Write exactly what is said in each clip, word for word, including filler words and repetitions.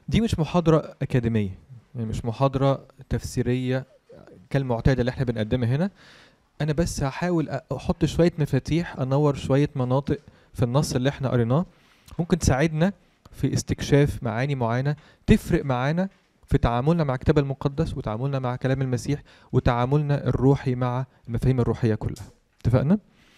دي مش محاضرة أكاديمية، يعني مش محاضرة تفسيرية كالمعتادة اللي احنا بنقدمها هنا. أنا بس هحاول أحط شوية مفاتيح، أنور شوية مناطق في النص اللي احنا قريناه ممكن تساعدنا في استكشاف معاني معينة تفرق معانا في تعاملنا مع الكتاب المقدس وتعاملنا مع كلام المسيح وتعاملنا الروحي مع المفاهيم الروحية كلها. اتفقنا؟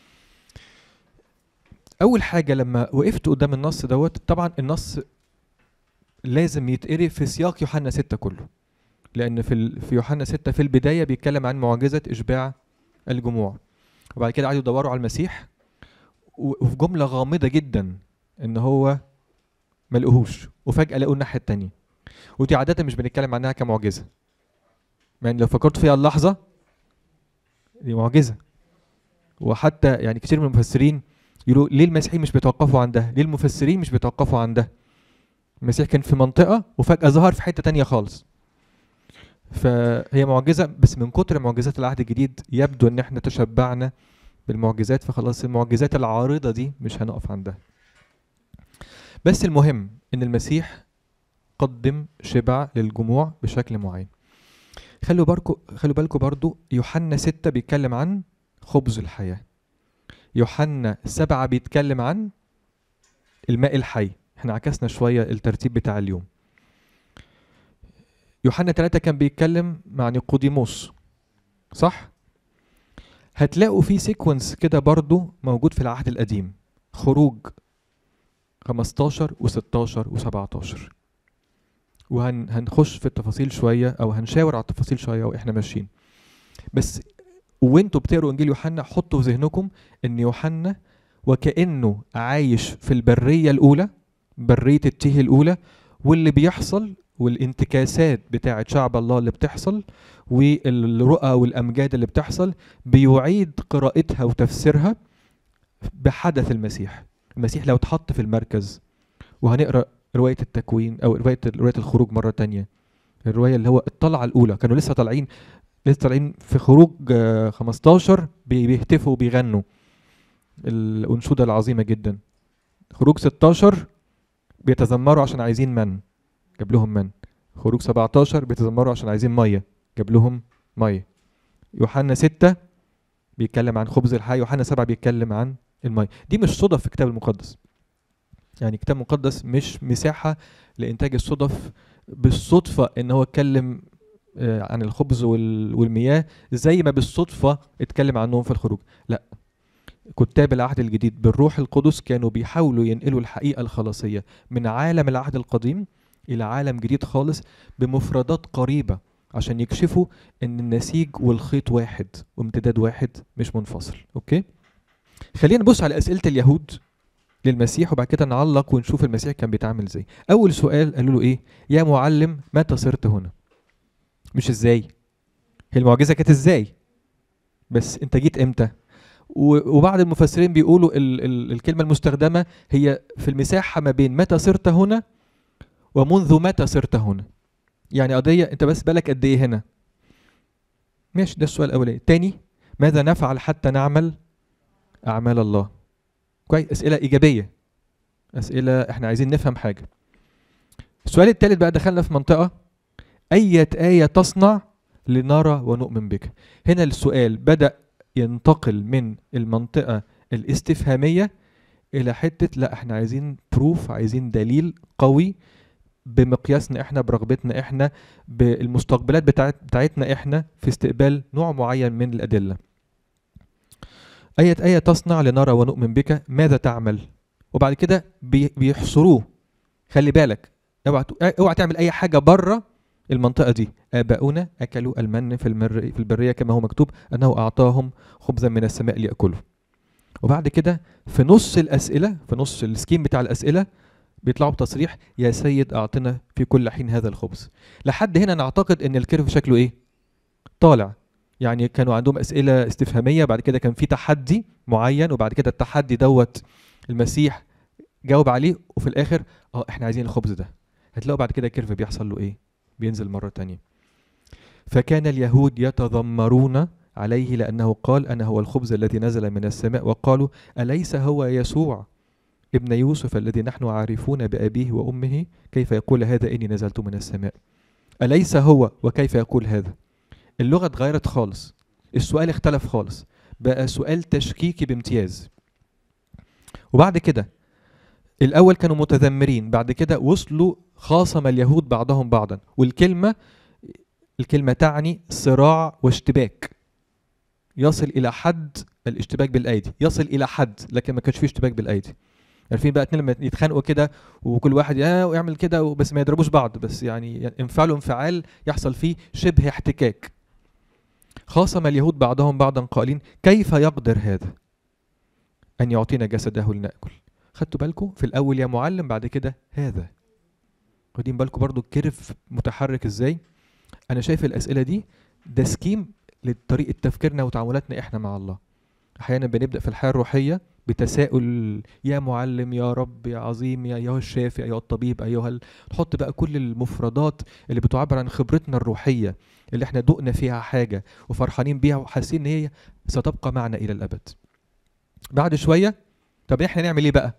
أول حاجة لما وقفت قدام النص دوت، طبعا النص لازم يتقري في سياق يوحنا ستة كله، لأن في ال... في يوحنا ستة في البداية بيتكلم عن معجزة إشباع الجموع، وبعد كده قعدوا يدوروا على المسيح وفي جملة غامضة جدا إن هو ما لقوهوش، وفجأة لقوا الناحية التانية، ودي عادة مش بنتكلم عنها كمعجزة، يعني لو فكرت فيها اللحظة دي معجزة. وحتى يعني كتير من المفسرين يقولوا ليه المسيحيين مش بيتوقفوا عن ده؟ ليه المفسرين مش بيتوقفوا عن ده؟ المسيح كان في منطقة وفجأة ظهر في حتة تانية خالص. فهي معجزة، بس من كتر معجزات العهد الجديد يبدو ان احنا تشبعنا بالمعجزات، فخلاص المعجزات العارضة دي مش هنقف عندها. بس المهم ان المسيح قدم شبع للجموع بشكل معين. خلوا بالكم خلوا بالكم برضو يوحنا ستة بيتكلم عن خبز الحياة، يوحنا سبعة بيتكلم عن الماء الحي. احنا عكسنا شوية الترتيب بتاع اليوم. يوحنا ثلاثة كان بيتكلم مع نيقوديموس، صح؟ هتلاقوا في سيكونس كده برضو موجود في العهد القديم، خروج خمستاشر وستاشر وسبعتاشر، وهنخش في التفاصيل شوية او هنشاور على التفاصيل شوية واحنا ماشيين. بس وانتوا بتقروا انجيل يوحنا حطوا في ذهنكم ان يوحنا وكأنه عايش في البرية الاولى، برية التيه الاولى، واللي بيحصل والانتكاسات بتاعة شعب الله اللي بتحصل والرؤى والامجاد اللي بتحصل بيعيد قراءتها وتفسيرها بحدث المسيح. المسيح لو اتحط في المركز، وهنقرا رواية التكوين او رواية رواية الخروج مرة تانية، الرواية اللي هو الطلعة الاولى، كانوا لسه طالعين لسه طالعين في خروج خمستاشر بيهتفوا وبيغنوا الأنشودة العظيمة جدا. خروج ستاشر بيتذمروا عشان عايزين من، جاب لهم من. خروج سبعتاشر بيتذمروا عشان عايزين مية، جاب لهم مية. يوحنا ستة بيتكلم عن خبز الحياة، يوحنا سبعة بيتكلم عن المية. دي مش صدف في الكتاب المقدس، يعني الكتاب المقدس مش مساحة لإنتاج الصدف بالصدفة إن هو اتكلم عن الخبز والمياه زي ما بالصدفة اتكلم عنهم في الخروج. لا، كتاب العهد الجديد بالروح القدس كانوا بيحاولوا ينقلوا الحقيقة الخلاصية من عالم العهد القديم إلى عالم جديد خالص بمفردات قريبة، عشان يكشفوا ان النسيج والخيط واحد وامتداد واحد مش منفصل. اوكي، خلينا نبص على أسئلة اليهود للمسيح وبعد كده نعلق ونشوف المسيح كان بيتعامل ازاي. اول سؤال قالوا له ايه؟ يا معلم متى صرت هنا؟ مش ازاي، هي المعجزة كانت ازاي، بس انت جيت امتى؟ وبعض المفسرين بيقولوا ال ال الكلمة المستخدمة هي في المساحة ما بين متى صرت هنا ومنذ متى صرت هنا. يعني قضية انت بس بالك قد ايه هنا. ماشي، ده السؤال الاولاني. تاني، ماذا نفعل حتى نعمل اعمال الله؟ كويس، اسئلة ايجابية، اسئلة احنا عايزين نفهم حاجة. السؤال الثالث بقى دخلنا في منطقة أية آية تصنع لنرى ونؤمن بك. هنا السؤال بدأ ينتقل من المنطقة الاستفهامية إلى حتة لا احنا عايزين بروف، عايزين دليل قوي بمقياسنا احنا، برغبتنا احنا، بالمستقبلات بتاعت بتاعتنا احنا في استقبال نوع معين من الأدلة. أية آية تصنع لنرى ونؤمن بك، ماذا تعمل؟ وبعد كده بيحصروه، خلي بالك اوعى اوعى تعمل اي حاجه بره المنطقه دي. اباؤنا اكلوا المن في المر في البريه كما هو مكتوب انه اعطاهم خبزا من السماء لياكلوا. وبعد كده في نص الاسئله، في نص السكيم بتاع الاسئله بيطلعوا بتصريح يا سيد اعطنا في كل حين هذا الخبز. لحد هنا نعتقد ان الكيرف شكله ايه؟ طالع. يعني كانوا عندهم اسئله استفهاميه، بعد كده كان في تحدي معين، وبعد كده التحدي دوت المسيح جاوب عليه، وفي الاخر اه احنا عايزين الخبز ده. هتلاقوا بعد كده كيرف بيحصل له ايه؟ بينزل مرة تانية. فكان اليهود يتذمرون عليه لأنه قال أنا هو الخبز الذي نزل من السماء، وقالوا أليس هو يسوع ابن يوسف الذي نحن عارفون بأبيه وأمه كيف يقول هذا إني نزلت من السماء؟ أليس هو وكيف يقول هذا؟ اللغة اتغيرت خالص، السؤال اختلف خالص، بقى سؤال تشكيكي بامتياز. وبعد كده الأول كانوا متذمرين، بعد كده وصلوا خاصم اليهود بعضهم بعضا، والكلمة الكلمة تعني صراع واشتباك، يصل إلى حد الاشتباك بالأيدي، يصل إلى حد، لكن ما كانش فيه اشتباك بالأيدي. عارفين بقى اتنين لما يتخانقوا كده وكل واحد يعمل كده بس ما يضربوش بعض، بس يعني انفعلوا انفعال يحصل فيه شبه احتكاك. خاصم اليهود بعضهم بعضا قائلين كيف يقدر هذا أن يعطينا جسده لنأكل؟ خدتوا بالكم في الأول يا معلم، بعد كده هذا. واخدين بالكم برضو الكيرف متحرك ازاي؟ أنا شايف الأسئلة دي ده سكيم لطريقة تفكيرنا وتعاملاتنا إحنا مع الله. أحيانا بنبدأ في الحياة الروحية بتساؤل يا معلم يا رب يا عظيم يا أيها الشافي أيها الطبيب أيها ال... نحط بقى كل المفردات اللي بتعبر عن خبرتنا الروحية اللي احنا دقنا فيها حاجة وفرحانين بيها وحاسين ان هي ستبقى معنا إلى الأبد. بعد شوية طب احنا نعمل ايه بقى؟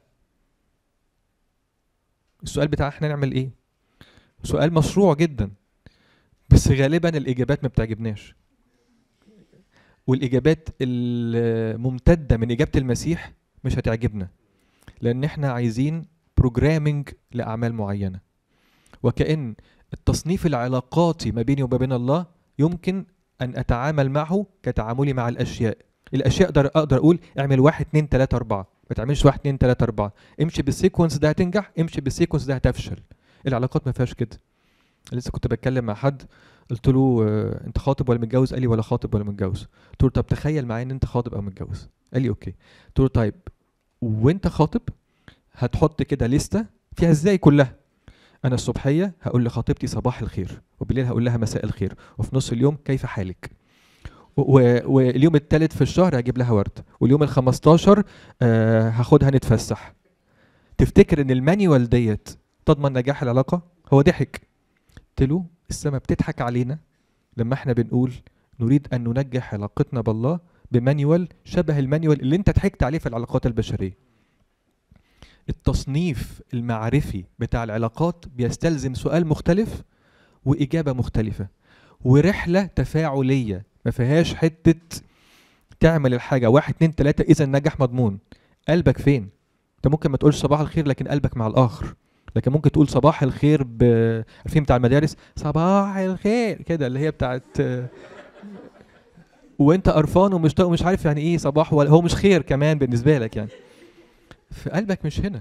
السؤال بتاع احنا نعمل ايه؟ سؤال مشروع جدا، بس غالبا الإجابات ما بتعجبناش، والإجابات الممتدة من إجابة المسيح مش هتعجبنا، لأن احنا عايزين بروجرامينج لأعمال معينة، وكأن التصنيف العلاقاتي ما بيني وما بين الله يمكن أن أتعامل معه كتعاملي مع الأشياء. الأشياء أقدر أقدر أقول اعمل واحد اتنين تلاتة أربعة، ما تعملش واحد اتنين تلاتة أربعة، امشي بالسيكونس ده هتنجح، امشي بالسيكونس ده هتفشل. العلاقات ما فيهاش كده. لسه كنت بتكلم مع حد قلت له آه، انت خاطب ولا متجوز؟ قال لي ولا خاطب ولا متجوز. قلت له طب تخيل معايا ان انت خاطب او متجوز. قال لي اوكي. قلت له طيب وانت خاطب هتحط كده لستة فيها ازاي كلها. انا الصبحيه هقول لخطيبتي صباح الخير، وبالليل هقول لها مساء الخير، وفي نص اليوم كيف حالك، واليوم الثالث في الشهر هجيب لها ورد، واليوم الخمستاشر آه هاخدها نتفسح. تفتكر ان المانيوال ديت تضمن نجاح العلاقه؟ هو ضحك. قلت له السماء بتضحك علينا لما احنا بنقول نريد ان ننجح علاقتنا بالله بمانيوال شبه المانيوال اللي انت ضحكت عليه في العلاقات البشريه. التصنيف المعرفي بتاع العلاقات بيستلزم سؤال مختلف وإجابة مختلفة ورحلة تفاعلية ما فيهاش حتة تعمل الحاجة واحد اتنين تلاتة إذا النجاح مضمون. قلبك فين؟ انت ممكن ما تقولش صباح الخير لكن قلبك مع الآخر، لكن ممكن تقول صباح الخير ب الفيلم بتاع المدارس صباح الخير كده اللي هي بتاعت وانت قرفان ومش مش عارف يعني ايه صباح، ولا هو مش خير كمان بالنسبة لك يعني، فقلبك مش هنا.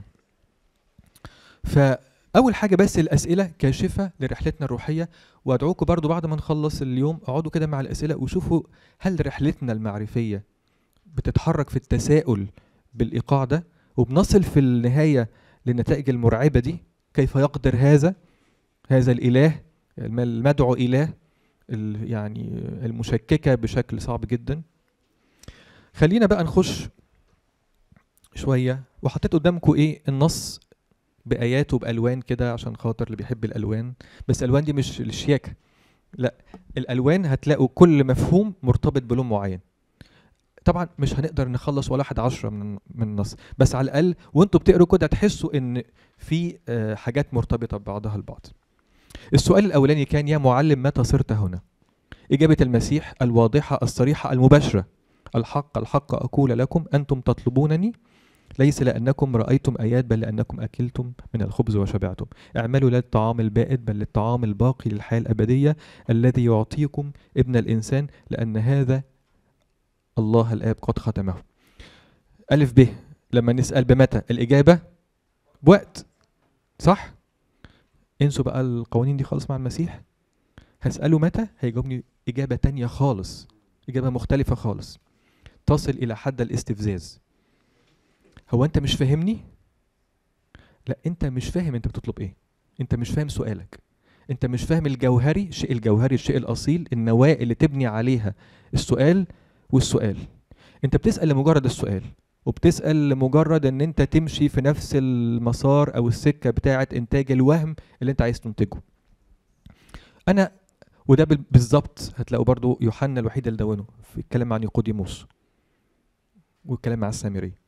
فأول حاجة بس الأسئلة كاشفة لرحلتنا الروحية، وأدعوكم برضو بعد ما نخلص اليوم اقعدوا كده مع الأسئلة وشوفوا هل رحلتنا المعرفية بتتحرك في التساؤل بالإيقاع ده، وبنصل في النهاية للنتائج المرعبة دي. كيف يقدر هذا هذا الإله المدعو إله يعني المشككة بشكل صعب جدا. خلينا بقى نخش شوية، وحطيت قدامكم إيه النص بآيات وبألوان كده عشان خاطر اللي بيحب الألوان، بس الألوان دي مش الشياكة، لا الألوان هتلاقوا كل مفهوم مرتبط بلون معين. طبعا مش هنقدر نخلص ولا واحد عشرة من من النص، بس على الأقل وانتوا بتقروا كده تحسوا ان في آه حاجات مرتبطة ببعضها البعض. السؤال الأولاني كان يا معلم متى صرت هنا؟ إجابة المسيح الواضحة الصريحة المباشرة: الحق الحق أقول لكم أنتم تطلبونني ليس لأنكم رأيتم آيات بل لأنكم أكلتم من الخبز وشبعتم. اعملوا لا للطعام البائد بل للطعام الباقي للحياة الأبدية الذي يعطيكم ابن الإنسان لأن هذا الله الآب قد ختمه. ألف ب لما نسأل بمتى الإجابة بوقت، صح؟ انسوا بقى القوانين دي خالص مع المسيح. هسأله متى هيجاوبني إجابة تانية خالص، إجابة مختلفة خالص تصل إلى حد الاستفزاز. هو أنت مش فاهمني؟ لا أنت مش فاهم أنت بتطلب إيه، أنت مش فاهم سؤالك، أنت مش فاهم الجوهري، الشيء الجوهري الشيء الأصيل، النواة اللي تبني عليها السؤال والسؤال. أنت بتسأل لمجرد السؤال، وبتسأل لمجرد أن أنت تمشي في نفس المسار أو السكة بتاعة إنتاج الوهم اللي أنت عايز تنتجه. أنا وده بالظبط هتلاقوا برضو يوحنا الوحيد اللي دونه في الكلام عن نيقوديموس والكلام مع السامري.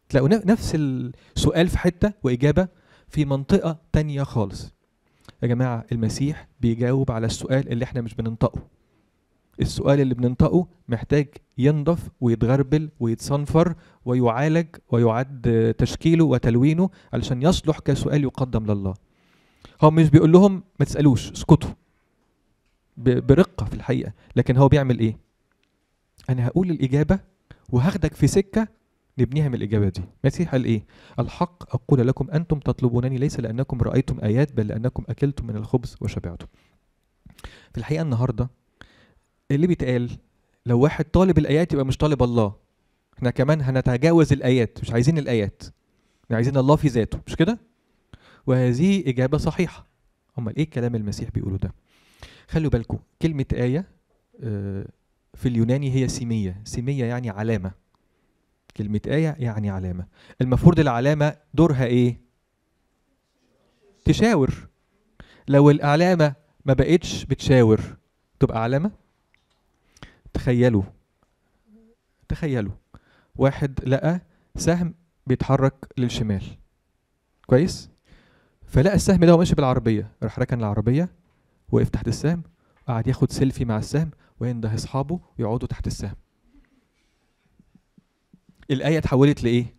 تلاقوا نفس السؤال في حتة وإجابة في منطقة تانية خالص. يا جماعة المسيح بيجاوب على السؤال اللي احنا مش بننطقه. السؤال اللي بننطقه محتاج ينضف ويتغربل ويتصنفر ويعالج ويعد تشكيله وتلوينه علشان يصلح كسؤال يقدم لله. هو مش بيقول لهم ما تسألوش، اسكتوا، برقة في الحقيقة، لكن هو بيعمل ايه؟ انا هقول الإجابة وهاخدك في سكة نبنيها من الإجابة دي. المسيح قال ايه؟ الحق أقول لكم أنتم تطلبونني ليس لأنكم رأيتم آيات بل لأنكم أكلتم من الخبز وشبعتم. في الحقيقة النهاردة اللي بيتقال لو واحد طالب الآيات يبقى مش طالب الله. احنا كمان هنتجاوز الآيات، مش عايزين الآيات، احنا عايزين الله في ذاته، مش كده؟ وهذه إجابة صحيحة. أمال إيه الكلام المسيح بيقوله ده؟ خلوا بالكم كلمة آية في اليوناني هي سيمية. سيمية يعني علامة. كلمة آية يعني علامة. المفروض العلامة دورها إيه؟ تشاور. لو العلامة ما بقتش بتشاور تبقى علامة؟ تخيلوا تخيلوا واحد لقى سهم بيتحرك للشمال، كويس؟ فلقى السهم ده وماشي بالعربية، راح ركن العربية وقف تحت السهم وقعد ياخد سيلفي مع السهم وينده اصحابه ويقعدوا تحت السهم. الآية اتحولت لإيه؟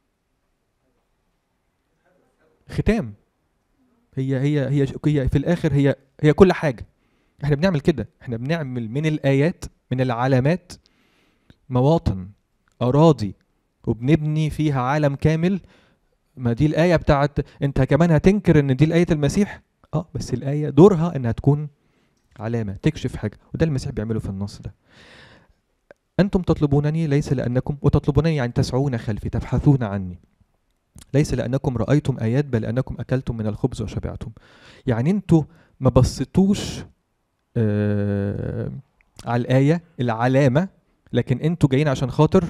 ختام. هي هي هي هي في الآخر هي هي كل حاجة. احنا بنعمل كده، احنا بنعمل من الآيات، من العلامات، مواطن، أراضي، وبنبني فيها عالم كامل. ما دي الآية بتاعت انت كمان هتنكر ان دي الآية المسيح؟ اه بس الآية دورها انها تكون علامة تكشف حاجة، وده المسيح بيعمله في النص ده. أنتم تطلبونني ليس لأنكم، وتطلبونني يعني تسعون خلفي، تبحثون عني، ليس لأنكم رأيتم آيات بل لأنكم أكلتم من الخبز وشبعتم. يعني انتوا ما بصيتوش آه على الآية العلامة، لكن انتوا جايين عشان خاطر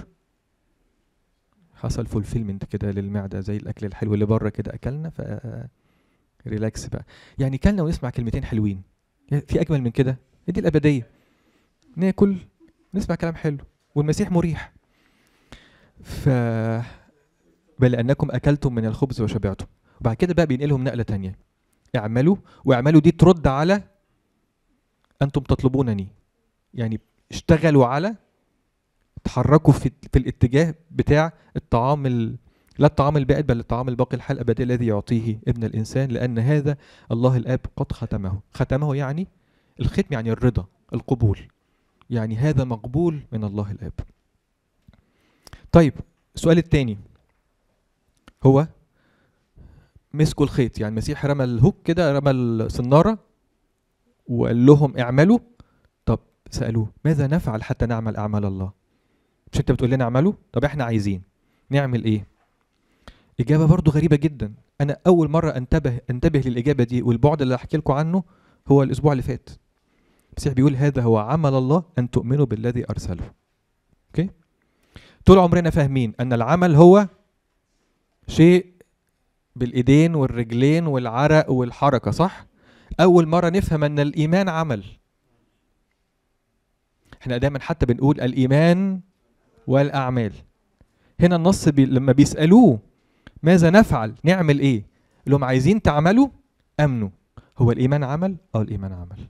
حصل فولفيلمنت كده للمعدة، زي الأكل الحلو اللي بره كده، أكلنا ف ريلاكس بقى، يعني كلنا ونسمع كلمتين حلوين، في أجمل من كده؟ دي الأبدية، ناكل نسمع كلام حلو والمسيح مريح. ف بل أنكم أكلتم من الخبز وشبعتم. وبعد كده بقى بينقلهم نقلة تانية، اعملوا، واعملوا دي ترد على أنتم تطلبونني، يعني اشتغلوا على، تحركوا في, في الاتجاه بتاع الطعام ال... لا الطعام البائد بل الطعام الباقي الحياة الأبدية الذي يعطيه ابن الإنسان، لأن هذا الله الآب قد ختمه. ختمه يعني الختم، يعني الرضا، القبول، يعني هذا مقبول من الله الآب. طيب السؤال الثاني هو مسكوا الخيط، يعني المسيح رمى الهوك كده، رمى الصنارة وقال لهم اعملوا. طب سألوه ماذا نفعل حتى نعمل أعمال الله؟ مش انت بتقول لنا اعملوا؟ طب احنا عايزين نعمل ايه؟ إجابة برضو غريبة جدا. أنا أول مرة أنتبه أنتبه للإجابة دي، والبعد اللي أحكي لكم عنه هو الأسبوع اللي فات. المسيح بيقول هذا هو عمل الله أن تؤمنوا بالذي أرسله. أوكي؟ طول عمرنا فاهمين أن العمل هو شيء بالإيدين والرجلين والعرق والحركة، صح؟ أول مرة نفهم أن الإيمان عمل. احنا دايما حتى بنقول الإيمان والأعمال. هنا النص بي لما بيسألوه ماذا نفعل؟ نعمل إيه؟ لهم عايزين تعملوا، أمنوا. هو الإيمان عمل؟ أو الإيمان عمل.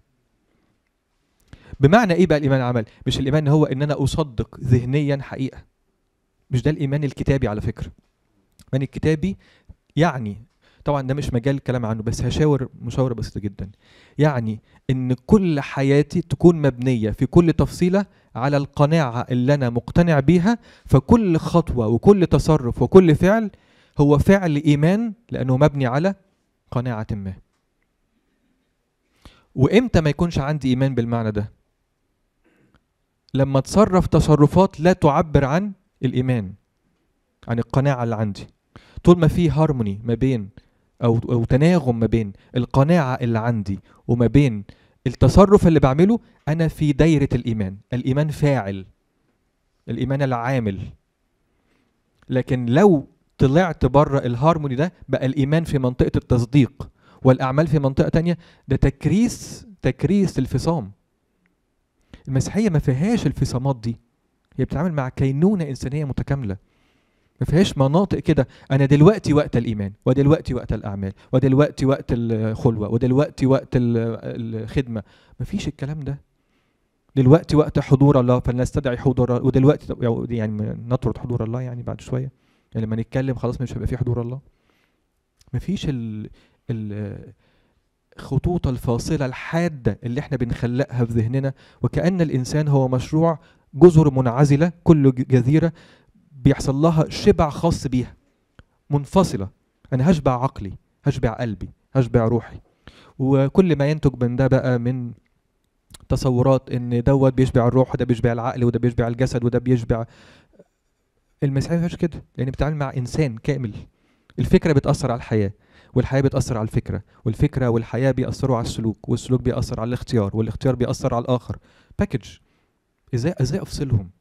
بمعنى إيه بقى الإيمان عمل؟ مش الإيمان هو إن أنا أصدق ذهنيا حقيقة. مش ده الإيمان الكتابي على فكرة. الإيمان الكتابي يعني طبعا ده مش مجال الكلام عنه، بس هشاور مشاورة بسيطة جدا. يعني إن كل حياتي تكون مبنية في كل تفصيلة على القناعة اللي أنا مقتنع بيها، فكل خطوة وكل تصرف وكل فعل هو فعل إيمان لأنه مبني على قناعة ما. وإمتى ما يكونش عندي إيمان بالمعنى ده؟ لما اتصرف تصرفات لا تعبر عن الإيمان، عن القناعة اللي عندي. طول ما في هارموني ما بين أو, أو تناغم ما بين القناعة اللي عندي وما بين التصرف اللي بعمله، أنا في دايرة الإيمان. الإيمان فاعل، الإيمان العامل. لكن لو طلعت بره الهارموني ده بقى الإيمان في منطقة التصديق والأعمال في منطقة تانية، ده تكريس تكريس الفصام. المسيحية ما فيهاش الفصامات دي، هي بتتعامل مع كينونة إنسانية متكاملة. ما فيهاش مناطق كده انا دلوقتي وقت الايمان، ودلوقتي وقت الاعمال، ودلوقتي وقت الخلوه، ودلوقتي وقت الخدمه. ما فيش الكلام ده. دلوقتي وقت حضور الله فلنستدعي حضور الله، ودلوقتي يعني نطرد حضور الله يعني بعد شويه، يعني لما نتكلم خلاص مش هيبقى فيه حضور الله. ما فيش ال الخطوط الفاصله الحاده اللي احنا بنخلقها في ذهننا، وكأن الانسان هو مشروع جزر منعزله، كل جزيره بيحصل لها شبع خاص بيها منفصله. انا هشبع عقلي، هشبع قلبي، هشبع روحي، وكل ما ينتج من ده بقى من تصورات ان دوت بيشبع الروح، وده بيشبع العقل، وده بيشبع الجسد، وده بيشبع. المسيحيه ما فيهاش كده، لان بتتعامل مع انسان كامل. الفكره بتاثر على الحياه، والحياه بتاثر على الفكره، والفكره والحياه بيأثروا على السلوك، والسلوك بيأثر على الاختيار، والاختيار بيأثر على الاخر. باكج. ازاي ازاي افصلهم؟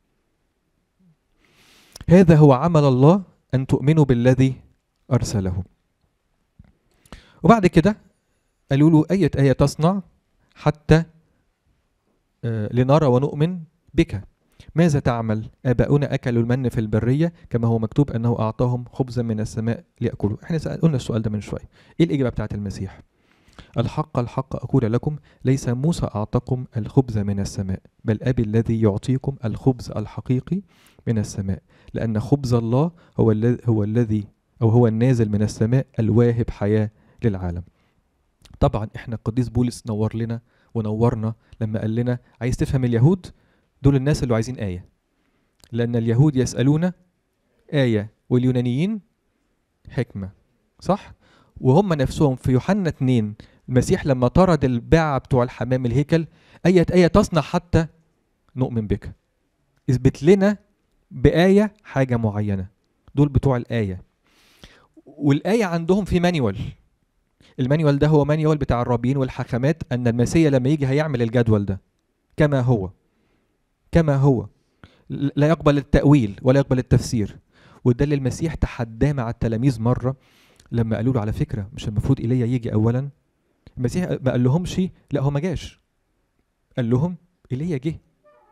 هذا هو عمل الله ان تؤمنوا بالذي ارسله. وبعد كده قالوا له اية آية تصنع حتى آه لنرى ونؤمن بك؟ ماذا تعمل؟ آباؤنا أكلوا المن في البرية كما هو مكتوب أنه أعطاهم خبزا من السماء ليأكلوا. احنا قلنا السؤال ده من شوية. ايه الإجابة بتاعت المسيح؟ الحق الحق أقول لكم ليس موسى أعطاكم الخبز من السماء، بل أبي الذي يعطيكم الخبز الحقيقي من السماء، لأن خبز الله هو الذي هو الذي أو هو النازل من السماء الواهب حياة للعالم. طبعا احنا القديس بولس نور لنا ونورنا لما قال لنا عايز تفهم اليهود دول الناس اللي عايزين آية، لأن اليهود يسألون آية واليونانيين حكمة، صح؟ وهم نفسهم في يوحنا اتنين المسيح لما طرد الباعة بتوع الحمام الهيكل، أية آية تصنع حتى نؤمن بك؟ اثبت لنا بآية حاجة معينة. دول بتوع الآية، والآية عندهم في مانيوال. المانيوال ده هو مانيوال بتاع الرابين والحكمات، أن المسيح لما يجي هيعمل الجدول ده كما هو كما هو، لا يقبل التأويل ولا يقبل التفسير. وده اللي المسيح تحداه مع التلاميذ مرة لما قالوا له على فكرة مش المفروض إيليا يجي أولا؟ المسيح ما قال لهمش لا هو ما جاش، قال لهم إيليا جه.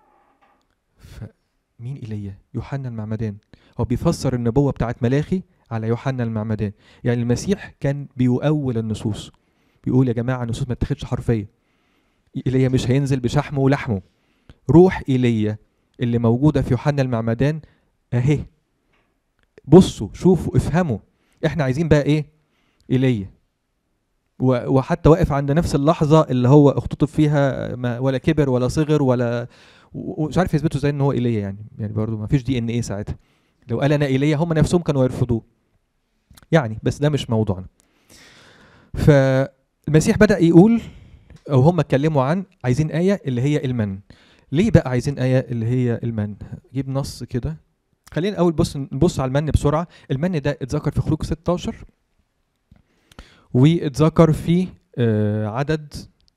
فمين إيليا؟ يوحنا المعمدان. هو بيفسر النبوة بتاعت ملاخي على يوحنا المعمدان. يعني المسيح كان بيؤول النصوص، بيقول يا جماعة النصوص ما تاخدش حرفية. إيليا مش هينزل بشحمه ولحمه. روح إيليا اللي موجودة في يوحنا المعمدان اهي، بصوا شوفوا افهموا. احنا عايزين بقى ايه؟ إيليا. وحتى واقف عند نفس اللحظة اللي هو اختطف فيها، ما ولا كبر ولا صغر ولا، ومش عارف يثبتوا ازاي ان هو إيليا. يعني يعني برضه ما فيش دي ان ايه ساعتها. لو قال انا إيليا هم نفسهم كانوا يرفضوه. يعني بس ده مش موضوعنا. فالمسيح بدأ يقول او هم اتكلموا عن عايزين آية اللي هي المن. ليه بقى عايزين آية اللي هي المن؟ جيب نص كده. خلينا اول بص نبص على المن بسرعة. المن ده اتذكر في خروج ستاشر، واتذكر في آه عدد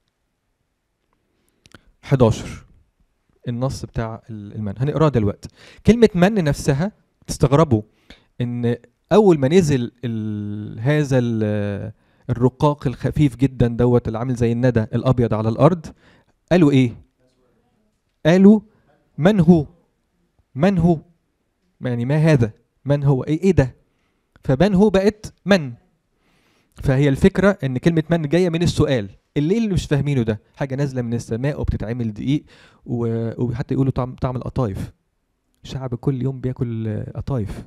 حداشر. النص بتاع المن هنقراه دلوقتي. كلمة من نفسها تستغربوا ان اول ما نزل ال هذا ال الرقاق الخفيف جدا دوت اللي عامل زي الندى الابيض على الارض، قالوا ايه؟ قالوا من هو؟ من هو؟ يعني ما هذا؟ من هو؟ ايه ايه ده؟ فمن هو بقت من. فهي الفكرة ان كلمة من جاية من السؤال. اللي اللي مش فاهمينه ده حاجة نازلة من السماء وبتتعمل دقيق، وحتى يقولوا طعم طعم القطايف. الشعب كل يوم بياكل قطايف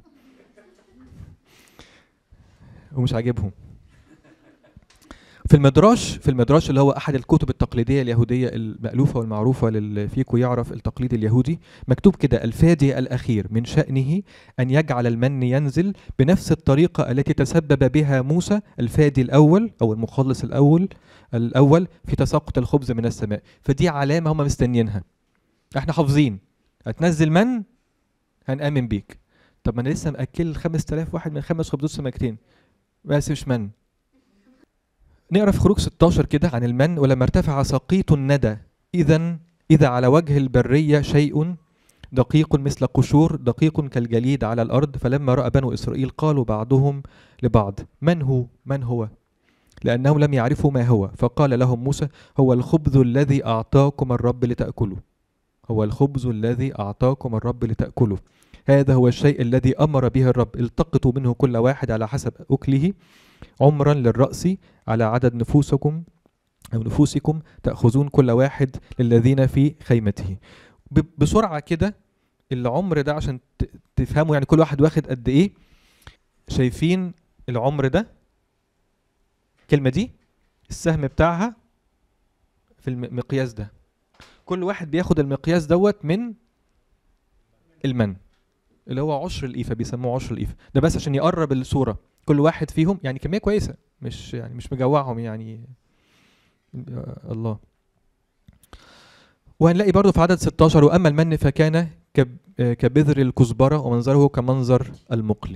ومش عاجبهم. في المدراش في المدراش اللي هو احد الكتب التقليديه اليهوديه المألوفه والمعروفه للي فيكم يعرف التقليد اليهودي، مكتوب كده: الفادي الاخير من شأنه ان يجعل المن ينزل بنفس الطريقه التي تسبب بها موسى الفادي الاول او المخلص الاول الاول في تساقط الخبز من السماء. فدي علامه هم مستنيينها. احنا حافظين هتنزل من هنآمن بيك. طب ما انا لسه مأكل خمسة آلاف واحد من خمس خبزات سمكتين، بس مش من. نقرا في خروج ستاشر كده عن المن: ولما ارتفع سقيط الندى اذا اذا على وجه البريه شيء دقيق مثل قشور دقيق كالجليد على الارض، فلما راى بنو اسرائيل قالوا بعضهم لبعض من هو؟ من هو؟ لانهم لم يعرفوا ما هو. فقال لهم موسى: هو الخبز الذي اعطاكم الرب لتاكلوا. هو الخبز الذي أعطاكم الرب لتأكلوا، هذا هو الشيء الذي أمر به الرب، التقطوا منه كل واحد على حسب أكله، عمرا للرأس على عدد نفوسكم أو نفوسكم تأخذون كل واحد للذين في خيمته. بسرعة كده العمر ده عشان تفهموا يعني كل واحد واخد قد إيه. شايفين العمر ده، الكلمة دي السهم بتاعها في المقياس ده، كل واحد بياخد المقياس دوت من المن اللي هو عشر الإيفة، بيسموه عشر الإيفة ده، بس عشان يقرب الصورة. كل واحد فيهم يعني كمية كويسة، مش يعني مش مجوعهم يعني الله. وهنلاقي برضو في عدد ستاشر وأما المن فكان كبذر الكزبرة ومنظره كمنظر المقلي.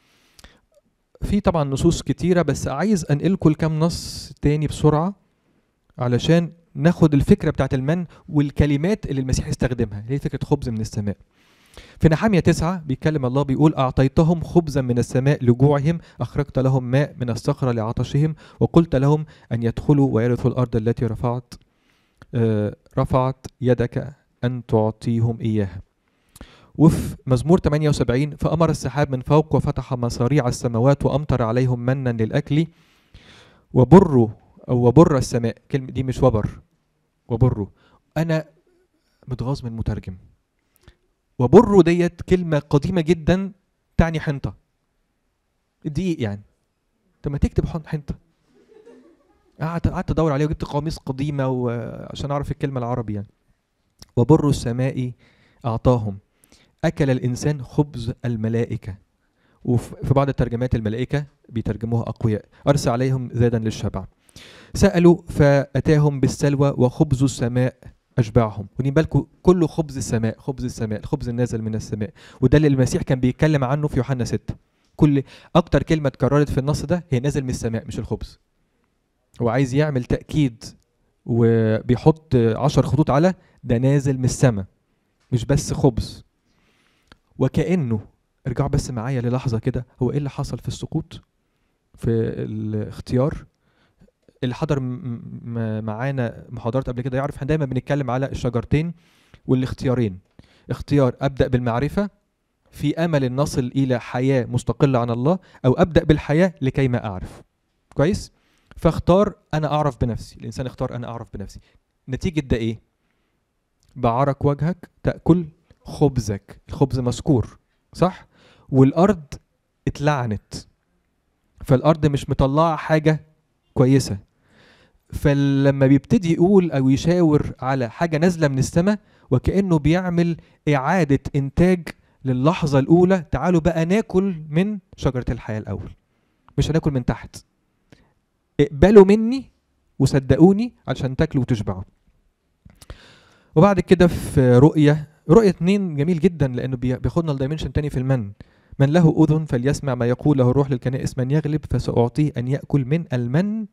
في طبعا نصوص كتيرة بس عايز أنقلكم الكام نص تاني بسرعة علشان ناخد الفكرة بتاعت المن والكلمات اللي المسيح استخدمها، اللي هي فكرة خبز من السماء. في نحمية تسعة بيتكلم الله بيقول أعطيتهم خبزا من السماء لجوعهم، أخرجت لهم ماء من الصخرة لعطشهم، وقلت لهم أن يدخلوا ويرثوا الأرض التي رفعت آه رفعت يدك أن تعطيهم إياها. وفي مزمور ثمانية وسبعين فأمر السحاب من فوق وفتح مصاريع السماوات وأمطر عليهم منا للأكل وبروا أو وبر السماء. كلمة دي مش وبر، وبروا. أنا متغاظ من المترجم. وبروا ديت كلمة قديمة جدا تعني حنطة، دقيق يعني. طب ما تكتب حنطة. قعدت قعدت ادور عليها وجبت قواميس قديمة وعشان اعرف الكلمة العربي يعني. وبر السماء اعطاهم، اكل الانسان خبز الملائكة. وفي بعض الترجمات الملائكة بيترجموها اقوياء، ارسل عليهم زادا للشبع. سألوا فأتاهم بالسلوى وخبز السماء أشبعهم. ودين بالكم كله خبز السماء، خبز السماء، الخبز النازل من السماء. وده اللي المسيح كان بيتكلم عنه في يوحنا ستة. كل أكتر كلمة اتكررت في النص ده هي نازل من السماء مش الخبز. هو عايز يعمل تأكيد وبيحط عشر خطوط على ده نازل من السماء مش بس خبز. وكأنه ارجعوا بس معايا للحظة كده، هو ايه اللي حصل في السقوط في الاختيار؟ اللي حضر معانا محاضرات قبل كده يعرف احنا دايما بنتكلم على الشجرتين والاختيارين. اختيار ابدا بالمعرفه في امل ان نصل الى حياه مستقله عن الله، او ابدا بالحياه لكي ما اعرف. كويس؟ فاختار انا اعرف بنفسي، الانسان اختار انا اعرف بنفسي. نتيجه ده ايه؟ بعرق وجهك تاكل خبزك، الخبز مذكور صح؟ والارض اتلعنت، فالارض مش مطلعه حاجه كويسه. فلما بيبتدي يقول او يشاور على حاجه نازله من السماء وكانه بيعمل اعاده انتاج للحظه الاولى. تعالوا بقى ناكل من شجره الحياه الاول، مش هناكل من تحت. اقبلوا مني وصدقوني علشان تاكلوا وتشبعوا. وبعد كده في رؤيه رؤيه اتنين جميل جدا لانه بياخدنا لدايمنشن تاني في المن. من له اذن فليسمع ما يقوله الروح للكنائس، من يغلب فساعطيه ان ياكل من المن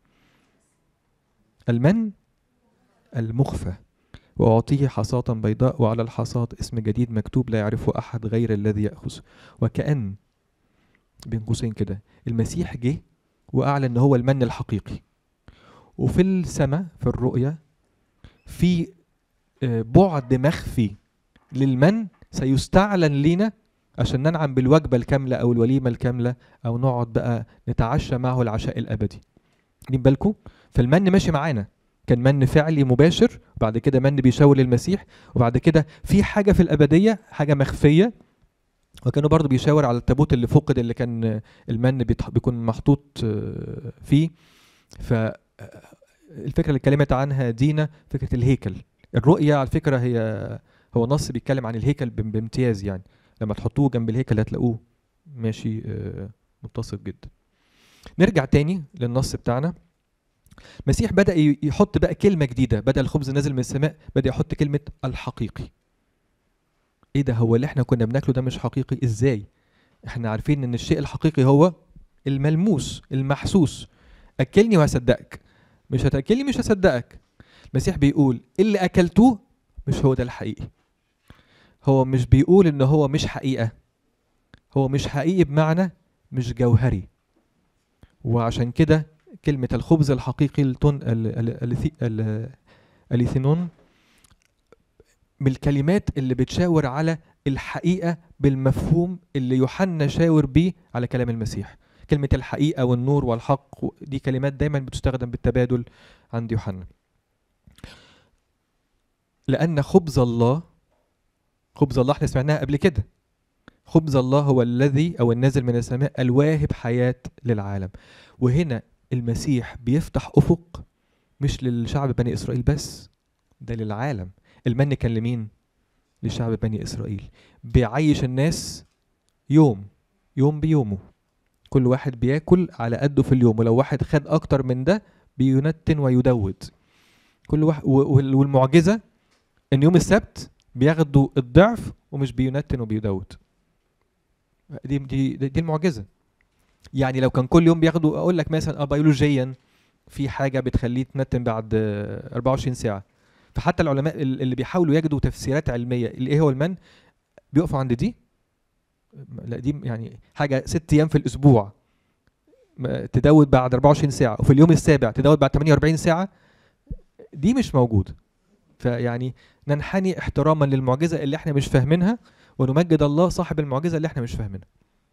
المن المخفى، وأعطيه حصاة بيضاء وعلى الحصاة اسم جديد مكتوب لا يعرفه أحد غير الذي يأخذ. وكأن بين قوسين كده المسيح جه وأعلن إن هو المن الحقيقي. وفي السماء في الرؤية في بعد مخفي للمن سيستعلن لينا عشان ننعم بالوجبة الكاملة أو الوليمة الكاملة، أو نقعد بقى نتعشى معه العشاء الأبدي. خدين بالكم؟ فالمن ماشي معانا، كان من فعلي مباشر، وبعد كده من بيشاور للمسيح، وبعد كده في حاجة في الأبدية حاجة مخفية. وكانوا برضو بيشاور على التابوت اللي فقد اللي كان المن بيكون محطوط فيه. فالفكرة اللي اتكلمت عنها دينا فكرة الهيكل. الرؤية على فكرة هي هو نص بيتكلم عن الهيكل بامتياز، يعني لما تحطوه جنب الهيكل هتلاقوه ماشي متصل جدا. نرجع تاني للنص بتاعنا. المسيح بدأ يحط بقى كلمة جديدة، بدأ الخبز نازل من السماء بدأ يحط كلمة الحقيقي. ايه ده؟ هو اللي احنا كنا بناكله ده مش حقيقي؟ ازاي؟ احنا عارفين ان الشيء الحقيقي هو الملموس المحسوس. اكلني وهصدقك، مش هتاكلني مش هصدقك. المسيح بيقول اللي اكلتوه مش هو ده الحقيقي. هو مش بيقول ان هو مش حقيقة، هو مش حقيقي بمعنى مش جوهري. وعشان كده كلمة الخبز الحقيقي التون الإثينون من الكلمات اللي بتشاور على الحقيقة بالمفهوم اللي يوحنا شاور بيه على كلام المسيح. كلمة الحقيقة والنور والحق دي كلمات دايما بتستخدم بالتبادل عند يوحنا. لأن خبز الله، خبز الله احنا سمعناها قبل كده، خبز الله هو الذي أو النازل من السماء الواهب حياة للعالم. وهنا المسيح بيفتح أفق مش للشعب بني إسرائيل بس، ده للعالم. المن كان لمين؟ لشعب بني إسرائيل. بيعيش الناس يوم يوم بيومه، كل واحد بياكل على قده في اليوم، ولو واحد خد أكتر من ده بينتن ويدود. كل واحد والمعجزة إن يوم السبت بياخدوا الضعف ومش بينتن وبيدود. دي دي دي المعجزة. يعني لو كان كل يوم بياخدوا، أقول لك مثلا اه بيولوجيا في حاجة بتخليه تنتن بعد أربعة وعشرين ساعة، فحتى العلماء اللي بيحاولوا يجدوا تفسيرات علمية اللي ايه هو المن بيقفوا عند دي. لا دي يعني حاجة ست أيام في الأسبوع تدود بعد أربعة وعشرين ساعة، وفي اليوم السابع تدود بعد ثمانية وأربعين ساعة، دي مش موجودة. فيعني ننحني احتراما للمعجزة اللي احنا مش فاهمينها، ونمجد الله صاحب المعجزة اللي احنا مش فاهمينها.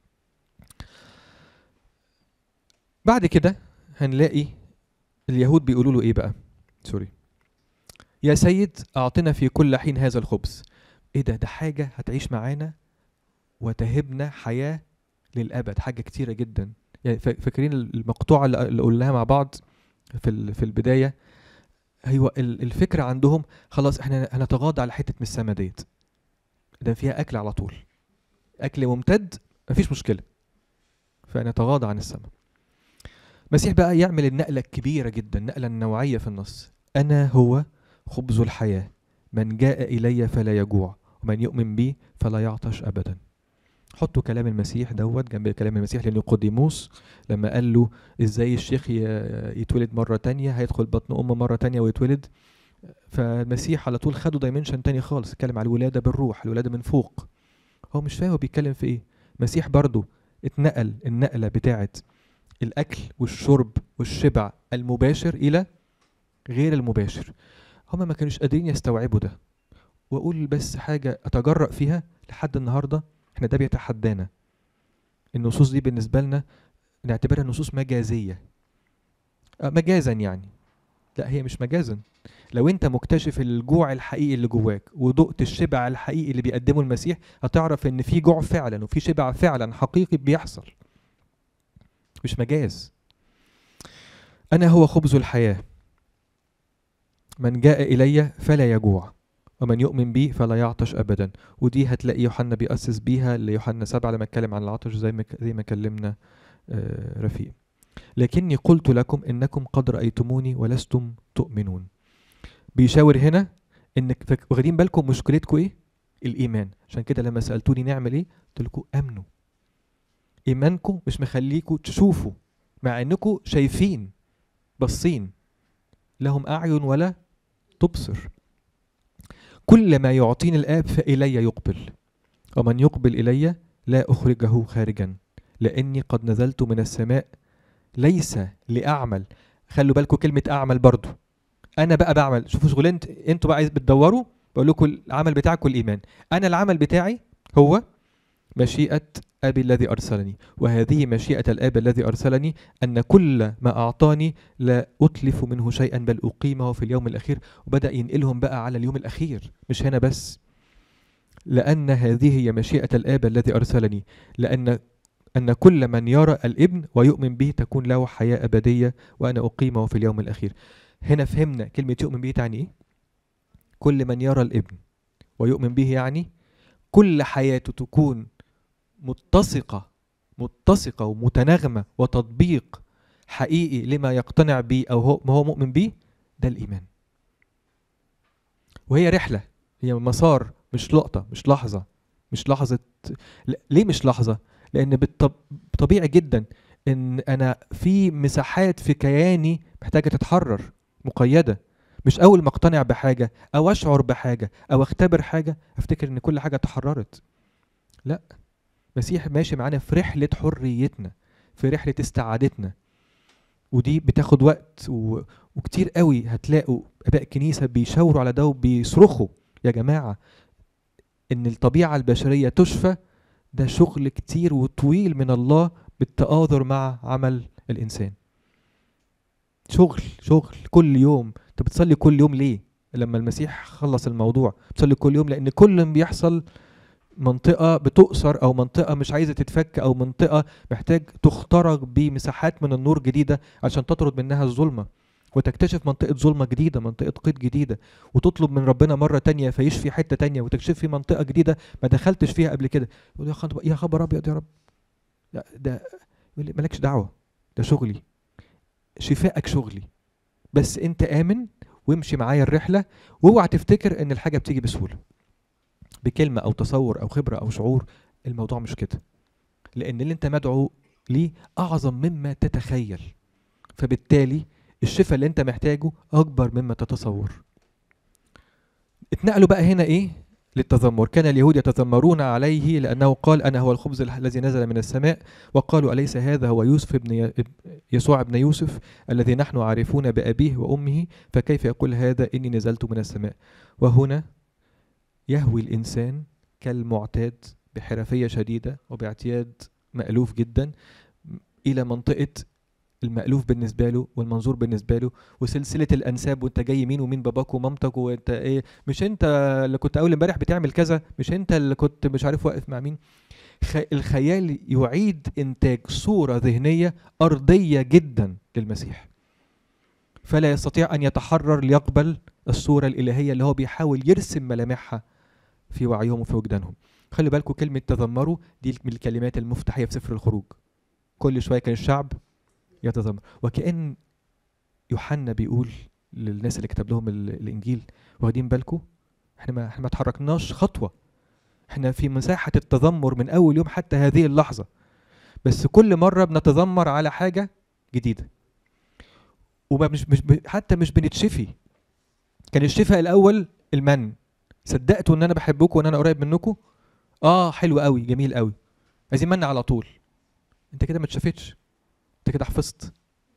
بعد كده هنلاقي اليهود بيقولوا له ايه بقى؟ سوري. يا سيد اعطنا في كل حين هذا الخبز. ايه ده؟ ده حاجة هتعيش معانا وتهبنا حياة للأبد، حاجة كتيرة جدا. يعني فاكرين المقطوعة اللي قلناها مع بعض في في البداية؟ هو الفكرة عندهم خلاص احنا هنتغاضى على حتة من السما ديت، ده فيها أكل على طول، أكل ممتد مفيش مشكلة، فنتغاضى عن السما. المسيح بقى يعمل النقلة الكبيرة جدا، النقلة النوعية في النص. أنا هو خبز الحياة، من جاء إلي فلا يجوع ومن يؤمن بي فلا يعطش أبدا. حطوا كلام المسيح دوت جنب كلام المسيح لنيقوديموس لما قال له ازاي الشيخ يتولد مرة تانية، هيدخل بطن أمه مرة تانية ويتولد. فالمسيح على طول خدوا دايمنشن تاني خالص، اتكلم على الولادة بالروح، الولادة من فوق. هو مش فاهم هو بيتكلم في ايه. المسيح برضو اتنقل النقلة بتاعت الأكل والشرب والشبع المباشر إلى غير المباشر. هما ما كانوش قادرين يستوعبوا ده. وأقول بس حاجة أتجرأ فيها لحد النهاردة، احنا ده بيتحدانا. النصوص دي بالنسبة لنا نعتبرها نصوص مجازية، مجازا يعني. لا هي مش مجازا. لو انت مكتشف الجوع الحقيقي اللي جواك ودقت الشبع الحقيقي اللي بيقدمه المسيح، هتعرف ان في جوع فعلا وفي شبع فعلا حقيقي بيحصل، مش مجاز. انا هو خبز الحياة، من جاء الي فلا يجوع ومن يؤمن بي فلا يعطش ابدا. ودي هتلاقي يوحنا بيأسس بيها ليوحنا سبعة لما اتكلم عن العطش، زي ما زي ما كلمنا آه رفيق. لكني قلت لكم انكم قد رأيتموني ولستم تؤمنون. بيشاور هنا انك واخدين بالكم مشكلتكم ايه؟ الايمان. عشان كده لما سألتوني نعمل ايه قلت لكم امنوا. ايمانكم مش مخليكم تشوفوا، مع انكم شايفين بصين، لهم اعين ولا تبصر. كل ما يعطيني الآب فإلي يقبل، ومن يقبل إلي لا أخرجه خارجا، لأني قد نزلت من السماء ليس لأعمل. خلوا بالكم كلمة أعمل برضو، أنا بقى بعمل. شوفوا شغلين أنتوا بقى بتدوروا، بقول لكم العمل بتاعكم الإيمان. أنا العمل بتاعي هو مشيئة أبي الذي أرسلني، وهذه مشيئة الآب الذي أرسلني، أن كل ما أعطاني لا أتلف منه شيئا بل أقيمه في اليوم الأخير. وبدأ ينقلهم بقى على اليوم الأخير، مش هنا بس. لأن هذه هي مشيئة الآب الذي أرسلني، لأن أن كل من يرى الابن ويؤمن به تكون له حياة أبدية وأنا أقيمه في اليوم الأخير. هنا فهمنا كلمة يؤمن به تعني إيه؟ كل من يرى الابن ويؤمن به يعني كل حياته تكون متسقة متسقة ومتناغمة وتطبيق حقيقي لما يقتنع به أو هو ما هو مؤمن به. ده الإيمان. وهي رحلة، هي مسار، مش لقطة، مش لحظة، مش لحظة. ليه مش لحظة؟ لأن بالطبيعي جدا إن أنا في مساحات في كياني محتاجة تتحرر، مقيدة. مش أول ما أقتنع بحاجة أو أشعر بحاجة أو أختبر حاجة أفتكر إن كل حاجة تحررت. لأ، مسيح ماشي معانا في رحلة حريتنا، في رحلة استعادتنا، ودي بتاخد وقت و... وكتير قوي. هتلاقوا آباء كنيسة بيشاوروا على ده وبيصرخوا يا جماعة ان الطبيعة البشرية تشفى، ده شغل كتير وطويل من الله بالتآذر مع عمل الإنسان. شغل شغل كل يوم. انت بتصلي كل يوم ليه؟ لما المسيح خلص الموضوع بتصلي كل يوم لأن كل ما بيحصل منطقة بتؤثر أو منطقة مش عايزة تتفك أو منطقة محتاج تخترق بمساحات من النور جديدة عشان تطرد منها الظلمة وتكتشف منطقة ظلمة جديدة، منطقة قيد جديدة، وتطلب من ربنا مرة تانية فيشفي حتة تانية وتكشف في منطقة جديدة ما دخلتش فيها قبل كده. يقول يا خبر يا خبر أبيض يا رب، لا ده يقول لي مالكش دعوة، ده شغلي، شفائك شغلي، بس انت آمن وامشي معايا الرحلة، واوعى تفتكر ان الحاجة بتيجي بسهولة بكلمة او تصور او خبرة او شعور. الموضوع مش كده، لان اللي انت مدعو ليه اعظم مما تتخيل، فبالتالي الشفاء اللي انت محتاجه اكبر مما تتصور. اتنقلوا بقى هنا ايه للتذمر. كان اليهود يتذمرون عليه لانه قال انا هو الخبز الذي نزل من السماء، وقالوا اليس هذا هو يوسف ابن يسوع ابن يوسف الذي نحن عارفون بابيه وامه، فكيف يقول هذا اني نزلت من السماء. وهنا يهوي الانسان كالمعتاد بحرفيه شديده وباعتياد مألوف جدا الى منطقه المألوف بالنسبة له والمنظور بالنسبة له وسلسلة الأنساب، وانت جاي مين ومين باباك ومامتك وانت ايه، مش انت اللي كنت أول امبارح بتعمل كذا، مش انت اللي كنت مش عارف واقف مع مين. خ... الخيال يعيد إنتاج صورة ذهنية أرضية جدا للمسيح، فلا يستطيع أن يتحرر ليقبل الصورة الإلهية اللي هو بيحاول يرسم ملامحها في وعيهم وفي وجدانهم. خلي بالكم كلمة تذمروا دي من الكلمات المفتاحية في سفر الخروج. كل شوية كان الشعب يتذمر، وكأن يوحنا بيقول للناس اللي كتب لهم الانجيل واخدين بالكم احنا ما احنا ما اتحركناش خطوه، احنا في مساحه التذمر من اول يوم حتى هذه اللحظه، بس كل مره بنتذمر على حاجه جديده ومش مش حتى مش بنتشفي. كان الشفاء الاول المن، صدقتوا ان انا بحبكم وان انا قريب منكم، اه حلو قوي جميل قوي، عايزين من على طول. انت كده ما اتشفتش، انت كده حفظت.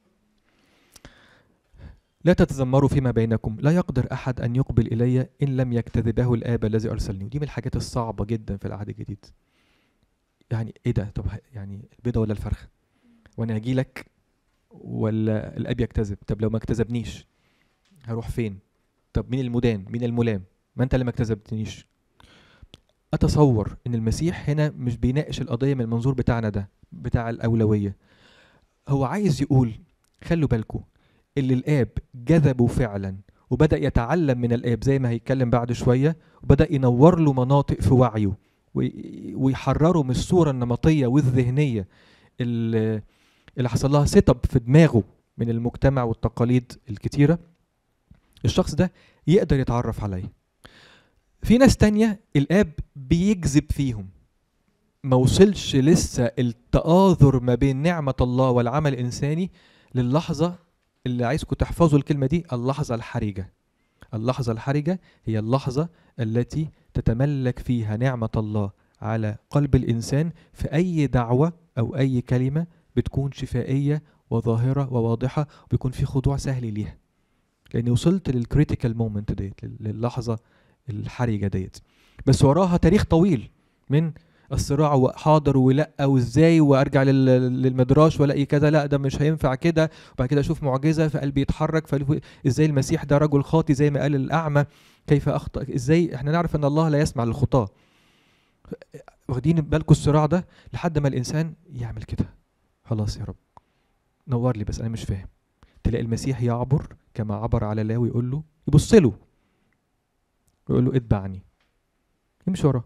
لا تتذمروا فيما بينكم، لا يقدر أحد أن يقبل إلي إن لم يكتذبه الآب الذي أرسلني. ودي من الحاجات الصعبة جدا في العهد الجديد. يعني إيه ده؟ طب يعني البيضة ولا الفرخة؟ وأنا هجي لك ولا الآب يكتذب؟ طب لو ما اكتذبنيش هروح فين؟ طب مين المدان؟ مين الملام؟ ما أنت اللي ما اكتذبتنيش. أتصور إن المسيح هنا مش بيناقش القضية من المنظور بتاعنا ده بتاع الأولوية. هو عايز يقول خلوا بالكم اللي الآب جذبه فعلا وبدأ يتعلم من الآب زي ما هيتكلم بعد شوية، وبدأ ينور له مناطق في وعيه ويحرره من الصورة النمطية والذهنية اللي حصل لها سيت اب في دماغه من المجتمع والتقاليد الكتيرة. الشخص ده يقدر يتعرف عليه. في ناس تانية الآب بيجذب فيهم، ما وصلش لسه التآذر ما بين نعمة الله والعمل الإنساني للحظة اللي عايزكم تحفظوا الكلمة دي، اللحظة الحرجة. اللحظة الحرجة هي اللحظة التي تتملك فيها نعمة الله على قلب الإنسان في أي دعوة أو أي كلمة بتكون شفائية وظاهرة وواضحة وبيكون في خضوع سهل ليها، لأني وصلت للكريتيكال مومنت ديت، للحظة الحرجة ديت. بس وراها تاريخ طويل من الصراع وحاضر ولا وازاي وارجع للمدراش والاقي كذا لا ده مش هينفع كده، وبعد كده اشوف معجزه فقلبي يتحرك، فازاي المسيح ده رجل خاطي زي ما قال الاعمى كيف اخطا، ازاي احنا نعرف ان الله لا يسمع للخطاه. واخدين بالكم الصراع ده لحد ما الانسان يعمل كده، خلاص يا رب نور لي بس انا مش فاهم. تلاقي المسيح يعبر كما عبر على لاوي، يقول له يبص له ويقول له اتبعني، يمشي وراه.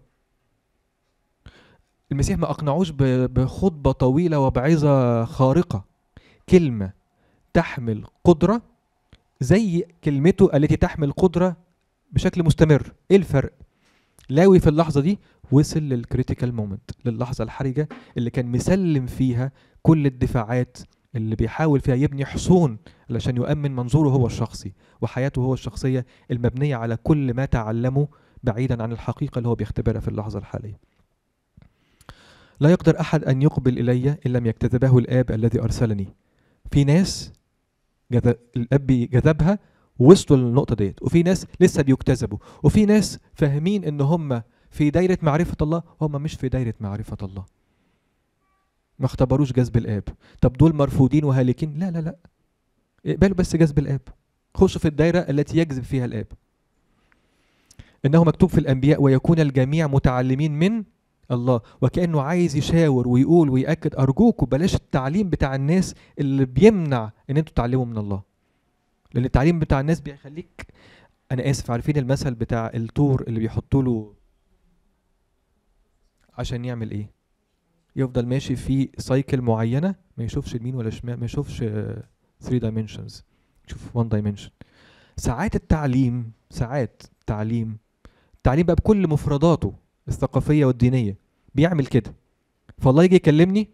المسيح ما أقنعوش بخطبة طويلة وبعظة خارقة، كلمة تحمل قدرة زي كلمته التي تحمل قدرة بشكل مستمر. إيه الفرق؟ لاوي في اللحظة دي وصل للكريتيكال مومنت، للحظة الحرجة اللي كان مسلم فيها كل الدفاعات اللي بيحاول فيها يبني حصون علشان يؤمن منظوره هو الشخصي وحياته هو الشخصية المبنية على كل ما تعلمه بعيدا عن الحقيقة اللي هو بيختبرها في اللحظة الحالية. لا يقدر أحد أن يقبل إلي إن لم يكتذبه الآب الذي أرسلني. في ناس جذب الأب جذبها ووصلوا للنقطة ديت، وفي ناس لسه بيكتسبوا، وفي ناس فاهمين ان هم في دايرة معرفة الله، هم مش في دايرة معرفة الله، ما اختبروش جذب الآب. طب دول مرفوضين وهالكين؟ لا لا لا، اقبلوا بس جذب الآب، خشوا في الدايرة التي يجذب فيها الآب. إنه مكتوب في الأنبياء ويكون الجميع متعلمين من الله، وكأنه عايز يشاور ويقول ويأكد أرجوكوا بلاش التعليم بتاع الناس اللي بيمنع إن أنتوا تتعلموا من الله، لأن التعليم بتاع الناس بيخليك، أنا آسف، عارفين المثل بتاع الطور اللي بيحطوا له عشان يعمل إيه؟ يفضل ماشي في سايكل معينة، ما يشوفش يمين ولا شمال، ما يشوفش ثري دايمنشنز، يشوف وان دايمنشن. ساعات التعليم، ساعات تعليم التعليم بقى بكل مفرداته الثقافية والدينية بيعمل كده، فالله يجي يكلمني،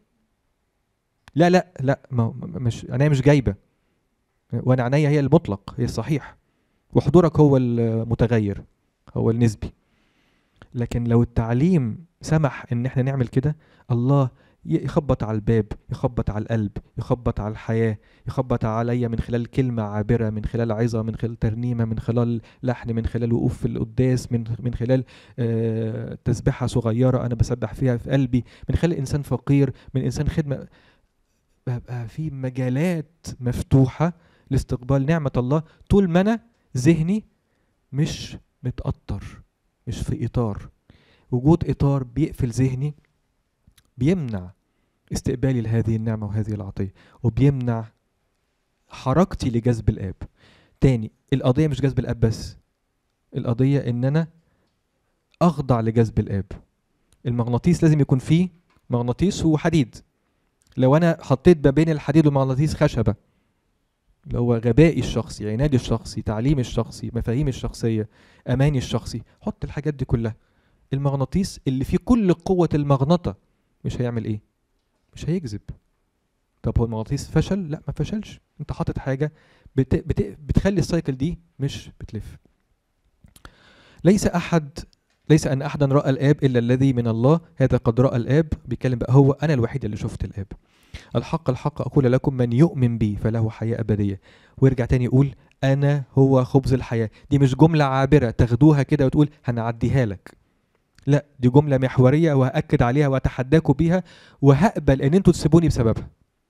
لا لا لا، ما مش انا مش جايبه، وانا عينيا هي المطلق، هي الصحيح، وحضورك هو المتغير، هو النسبي. لكن لو التعليم سمح ان احنا نعمل كده، الله يخبط على الباب، يخبط على القلب، يخبط على الحياة، يخبط عليا من خلال كلمة عابرة، من خلال عظة، من خلال ترنيمة، من خلال لحن، من خلال وقوف في القداس، من من خلال آه تسبحة صغيرة أنا بسبح فيها في قلبي، من خلال إنسان فقير، من إنسان خدمة. ببقى في مجالات مفتوحة لاستقبال نعمة الله، طول ما أنا ذهني مش متأطر، مش في إطار. وجود إطار بيقفل ذهني، بيمنع استقبالي لهذه النعمة وهذه العطية، وبيمنع حركتي لجذب الآب. تاني، القضية مش جذب الآب بس، القضية إن أنا أخضع لجذب الآب. المغناطيس لازم يكون فيه مغناطيس وحديد، لو أنا حطيت ما بين الحديد والمغناطيس خشبة، اللي هو غبائي الشخصي، عنادي الشخصي، تعليمي الشخصي، مفاهيمي الشخصية، أماني الشخصي، حط الحاجات دي كلها، المغناطيس اللي فيه كل قوة المغنطة مش هيعمل إيه؟ مش هيجذب. طب هو المغناطيس فشل؟ لا ما فشلش، انت حاطط حاجة بت... بت... بتخلي السايكل دي مش بتلف. ليس أحد ليس أن أحدا رأى الآب إلا الذي من الله، هذا قد رأى الآب، بيتكلم بقى هو أنا الوحيد اللي شفت الآب. الحق الحق أقول لكم من يؤمن بي فله حياة أبدية. ويرجع تاني يقول أنا هو خبز الحياة. دي مش جملة عابرة تاخدوها كده وتقول هنعديها لك، لا، دي جملة محورية وهأكد عليها وأتحداكم بيها، وهقبل أن أنتوا تسيبوني بسببها.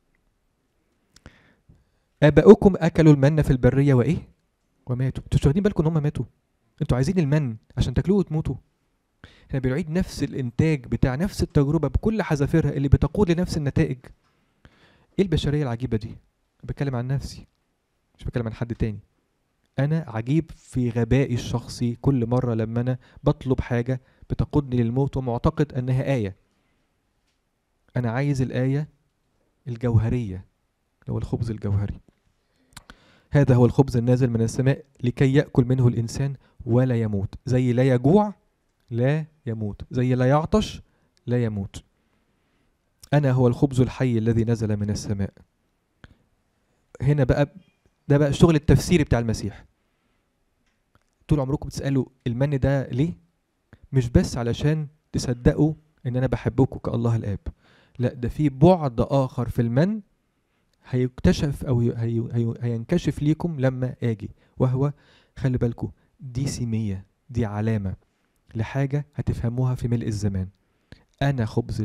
آباؤكم أكلوا المن في البرية وإيه؟ وماتوا. انتوا مش واخدين بالكم إن هم ماتوا؟ انتوا عايزين المن عشان تاكلوه وتموتوا. احنا بنعيد نفس الإنتاج بتاع نفس التجربة بكل حذافيرها اللي بتقود لنفس النتائج. إيه البشرية العجيبة دي؟ بتكلم عن نفسي، مش بتكلم عن حد تاني. أنا عجيب في غبائي الشخصي كل مرة لما أنا بطلب حاجة بتقودني للموت ومعتقد أنها آية. أنا عايز الآية الجوهرية، اللي هو الخبز الجوهري. هذا هو الخبز النازل من السماء لكي يأكل منه الإنسان ولا يموت. زي لا يجوع لا يموت، زي لا يعطش لا يموت. أنا هو الخبز الحي الذي نزل من السماء. هنا بقى ده بقى الشغل التفسيري بتاع المسيح. طول عمركم بتسألوا المن ده ليه؟ مش بس علشان تصدقوا ان انا بحبكم كالله الاب، لا، ده في بعد اخر في المن هيكتشف او هي هي هينكشف ليكم لما اجي، وهو خلي بالكم دي سمية، دي علامة لحاجة هتفهموها في ملء الزمان. انا خبز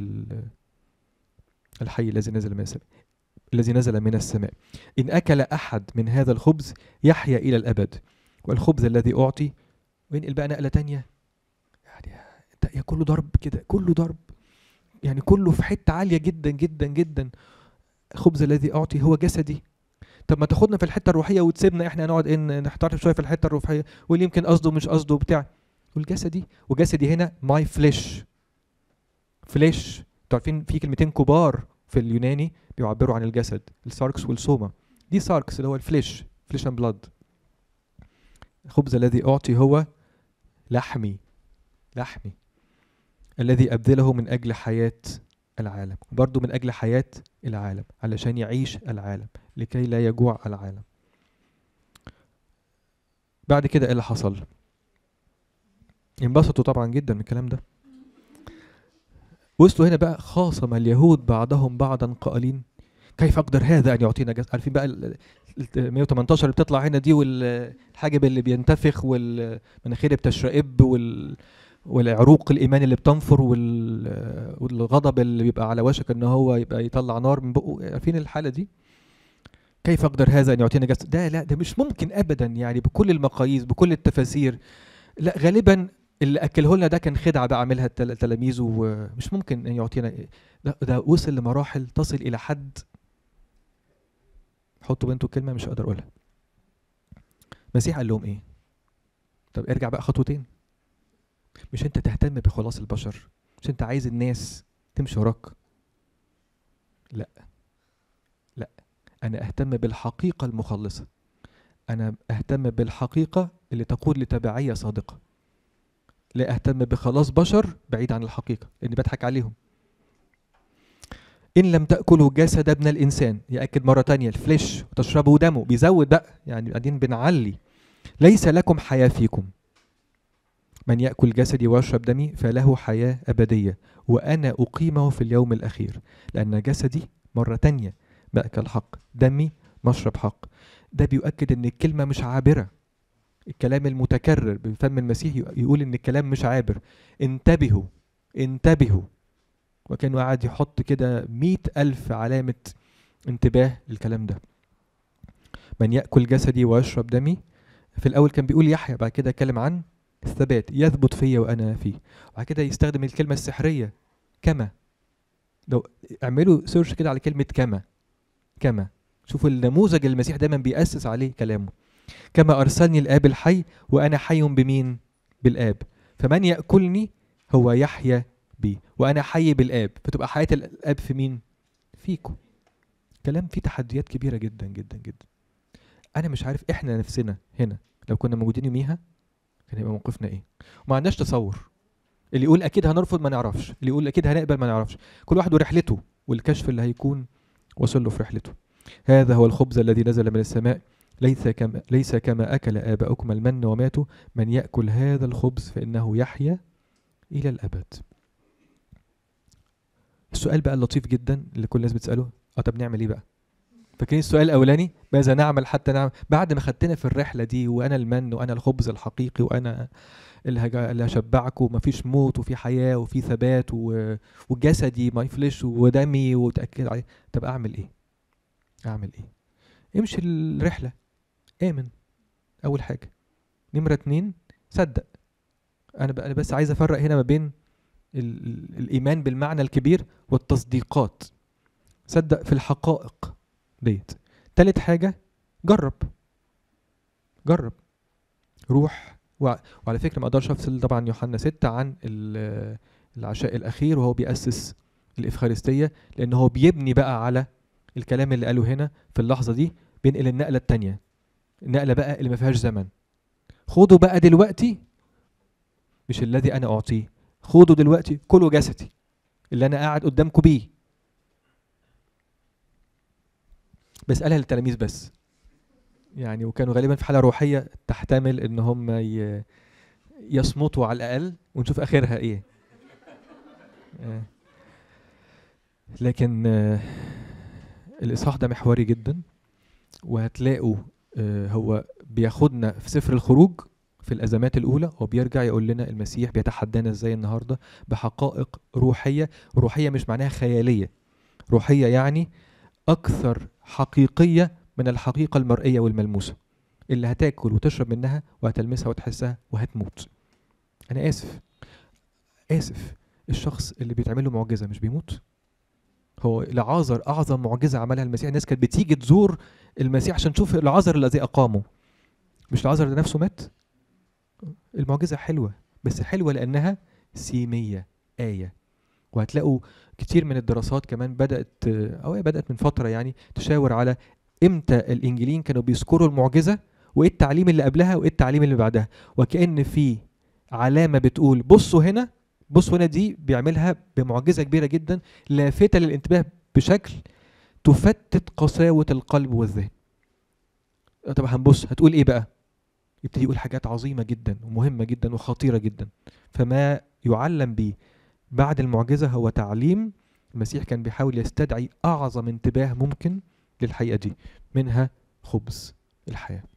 الحي الذي نزل من السماء، الذي نزل من السماء، ان اكل احد من هذا الخبز يحيا الى الابد، والخبز الذي اعطي. وينقل بقى نقلة تانية، يعني يا كله ضرب كده، كله ضرب، يعني كله في حتة عالية جدا جدا جدا. الخبز الذي أعطي هو جسدي. طب ما تاخدنا في الحتة الروحية وتسيبنا احنا نقعد ان نحتار شوية في الحتة الروحية، واللي يمكن قصده مش قصده بتاع. والجسدي، وجسدي هنا ماي فليش. فليش، انتوا عارفين في كلمتين كبار في اليوناني بيعبروا عن الجسد، الساركس والسوما. دي ساركس اللي هو الفليش، فليش اند بلاد. الخبز الذي أعطي هو لحمي، لحمي الذي أبذله من أجل حياة العالم، برضو من أجل حياة العالم، علشان يعيش العالم لكي لا يجوع العالم. بعد كده إيه اللي حصل؟ انبسطوا طبعا جدا من الكلام ده. وصلوا هنا بقى خاصم اليهود بعضهم بعضا قائلين. كيف اقدر هذا ان يعطينا جسد؟ عارفين بقى ال ال مية وتمنتاشر اللي بتطلع هنا دي، والحاجب اللي بينتفخ، والمناخير بتشرقب، وال والعروق الايمان اللي بتنفر، وال والغضب اللي بيبقى على وشك ان هو يبقى يطلع نار من بقه. عارفين الحاله دي؟ كيف اقدر هذا ان يعطينا جسد؟ ده لا، ده مش ممكن ابدا، يعني بكل المقاييس بكل التفاسير. لا، غالبا اللي اكله لنا ده كان خدعه بقى عملها التلاميذ، ومش ممكن ان يعطينا. ده, ده وصل لمراحل تصل الى حد، حطوا بينتوا كلمه مش هقدر اقولها. المسيح قال لهم ايه؟ طب ارجع بقى خطوتين. مش انت تهتم بخلاص البشر؟ مش انت عايز الناس تمشي وراك؟ لا لا، انا اهتم بالحقيقه المخلصه. انا اهتم بالحقيقه اللي تقود لتبعيه صادقه. لا اهتم بخلاص بشر بعيد عن الحقيقه لاني بضحك عليهم. ان لم تاكلوا جسد ابن الانسان، ياكد مره تانية الفليش، وتشربوا دمه، بيزود بقى، يعني قاعدين بنعلي. ليس لكم حياه فيكم. من ياكل جسدي ويشرب دمي فله حياه ابديه، وانا اقيمه في اليوم الاخير. لان جسدي مره تانية ماكل حق، دمي مشرب حق. ده بيؤكد ان الكلمه مش عابره. الكلام المتكرر بفم المسيح يقول ان الكلام مش عابر. انتبهوا انتبهوا. وكانوا قاعد يحط كده مئة ألف علامة انتباه للكلام ده. من يأكل جسدي ويشرب دمي، في الأول كان بيقول يحيى، بعد كده اتكلم عن الثبات، يثبت فيا وأنا فيه. وبعد كده يستخدم الكلمة السحرية كما. لو اعملوا سيرش كده على كلمة كما كما، شوفوا النموذج اللي المسيح دايما بيأسس عليه كلامه. كما أرسلني الآب الحي وأنا حي بمين؟ بالآب. فمن يأكلني هو يحيى بي وأنا حي بالآب. فتبقى حياة الآب في مين؟ فيكم. كلام فيه تحديات كبيرة جدا جدا جدا. أنا مش عارف إحنا نفسنا هنا لو كنا موجودين يوميها كان يبقى موقفنا إيه. وما عندناش تصور. اللي يقول أكيد هنرفض ما نعرفش، اللي يقول أكيد هنقبل ما نعرفش. كل واحد ورحلته والكشف اللي هيكون وصل له في رحلته. هذا هو الخبز الذي نزل من السماء، ليس كما ليس كما أكل آباؤكم المن وماتوا. من يأكل هذا الخبز فإنه يحيا إلى الأبد. السؤال بقى اللطيف جدا اللي كل الناس بتسأله، اه طب نعمل ايه بقى؟ فاكرين السؤال الأولاني؟ ماذا نعمل حتى نعمل؟ بعد ما خدتنا في الرحلة دي، وأنا المن وأنا الخبز الحقيقي وأنا اللي هشبعكم، ومفيش موت وفي حياة وفي ثبات و... وجسدي ما يفلش ودمي وتأكد عليه. طب أعمل إيه؟ أعمل إيه؟ امشي الرحلة، آمن. أول حاجة. نمرة اتنين، صدق. أنا بقى أنا بس عايز أفرق هنا ما بين ال... ال... الإيمان بالمعنى الكبير والتصديقات. صدق في الحقائق ديت. تالت حاجة، جرب جرب روح. وعلى فكرة ما اقدرش افصل طبعا يوحنا ستة عن العشاء الاخير وهو بيأسس الافخارستية، لان هو بيبني بقى على الكلام اللي قاله هنا في اللحظة دي، بينقل النقلة التانية، النقلة بقى اللي ما فيهاش زمن. خدوا بقى دلوقتي، مش الذي انا اعطيه، خدوا دلوقتي كلوا جسدي اللي انا قاعد قدامكم بيه. بسألها للتلاميذ بس يعني، وكانوا غالبا في حالة روحية تحتمل ان هم يصمتوا على الاقل ونشوف اخرها ايه. لكن الاصحاح ده محوري جدا، وهتلاقوا هو بياخدنا في سفر الخروج في الازمات الاولى، وبيرجع يقول لنا المسيح بيتحدانا ازاي النهارده بحقائق روحيه. روحيه مش معناها خياليه، روحيه يعني اكثر حقيقيه من الحقيقه المرئيه والملموسه اللي هتاكل وتشرب منها وهتلمسها وتحسها وهتموت. انا اسف اسف الشخص اللي بيتعمل له معجزه مش بيموت؟ هو لعازر اعظم معجزه عملها المسيح، الناس كانت بتيجي تزور المسيح عشان تشوف لعازر الذي اقامه. مش لعازر ده نفسه مات؟ المعجزه حلوه، بس حلوه لانها سيميه، ايه. وهتلاقوا كتير من الدراسات كمان بدات او هي بدات من فتره يعني تشاور على امتى الانجيليين كانوا بيذكروا المعجزه، وايه التعليم اللي قبلها وايه التعليم اللي بعدها، وكأن في علامه بتقول بصوا هنا بصوا هنا. دي بيعملها بمعجزه كبيره جدا لافته للانتباه بشكل تفتت قساوه القلب والذهن. طب هنبص هتقول ايه بقى؟ يبتدي يقول حاجات عظيمه جدا ومهمه جدا وخطيره جدا. فما يعلم به بعد المعجزه هو تعليم المسيح كان بيحاول يستدعي أعظم انتباه ممكن للحقيقة دي، منها خبز الحياة.